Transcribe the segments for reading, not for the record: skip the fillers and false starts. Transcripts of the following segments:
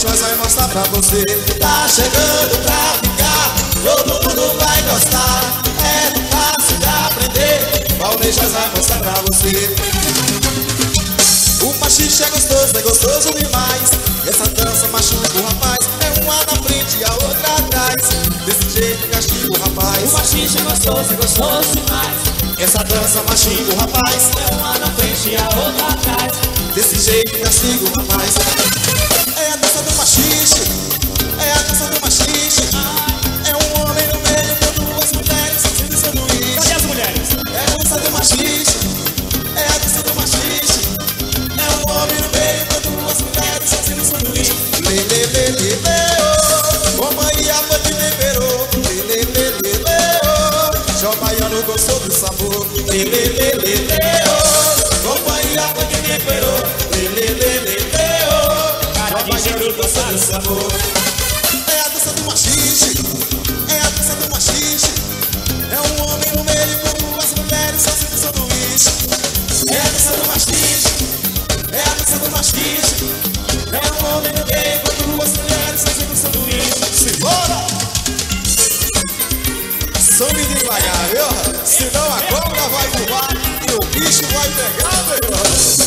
Nós vai mostrar pra você. Tá chegando pra ficar, todo mundo vai gostar. É fácil de aprender, Nós vai mostrar pra você. O machixe é gostoso demais. Essa dança machuca o rapaz, é uma na frente e a outra atrás. Desse jeito castiga o rapaz. O machixe é gostoso demais. Essa dança machuca o rapaz, é uma na frente e a outra atrás. Desse jeito castiga o rapaz. É a dança do machixe, é a dança do machixe. É um homem no meio com duas mulheres fazendo sanduíche. Cadê as mulheres? É a dança do machixe, é a dança do machixe. É um homem no meio com duas mulheres fazendo sanduíche. Lê, lê, lê, lê, lê, oh. Companhia foi que temperou. Lê, lê, lê, lê, lê, oh. Jó Baiano gostou do sabor. Lê, lê, lê, lê, lê, oh. Companhia foi que temperou. Lê, lê, lê, lê, lê, oh. Jó Baiano gostou do sabor. É a dança do machixe, é a dança do machixe. É um homem no meio com duas mulheres fazendo sanduíche. É a dança do machixe, é a dança do machixe. É um homem no meio com duas mulheres fazendo sanduíche. Simbora! Some devagar, viu? Senão a cobra vai voar e o bicho vai pegar, meu irmão.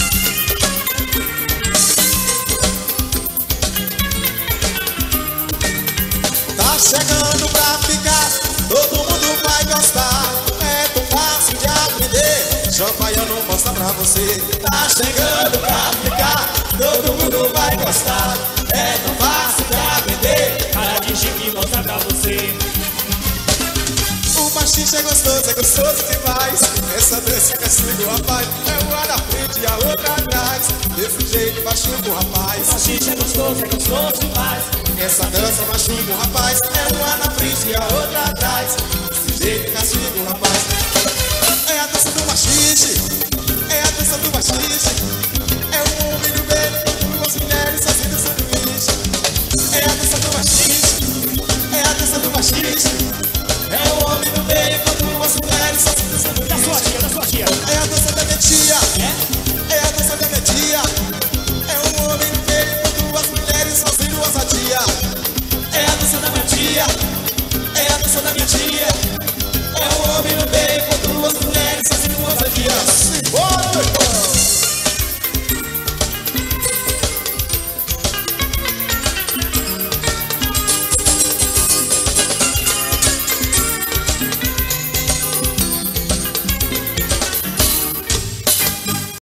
Tá chegando pra ficar, todo mundo vai gostar. É tão fácil de aprender, Jó Baiano mostra pra você. Tá chegando pra ficar, todo mundo vai gostar. É tão fácil de aprender, Cara de chique mostra pra você. o machixe é gostoso demais. Essa dança castiga o rapaz, é uma na frente e a outra atrás. Desse jeito machuca o rapaz. O machixe é gostoso demais. Essa dança machuca o rapaz, é uma na frente e a outra atrás. Desse jeito castiga o rapaz. É a dança do machixe, é a dança do machixe. É um homem no meio com duas mulheres fazendo sanduíche. É a dança do machixe, é a dança do machixe. É um homem no meio com duas mulheres fazendo sanduíche. Da sua tia. É a dança da minha tia, é a dança da minha tia. É um homem no meio com duas mulheres fazendo ousadia. É a dança da minha tia, é a dança da minha tia. É um homem no meio com duas mulheres fazendo ousadia.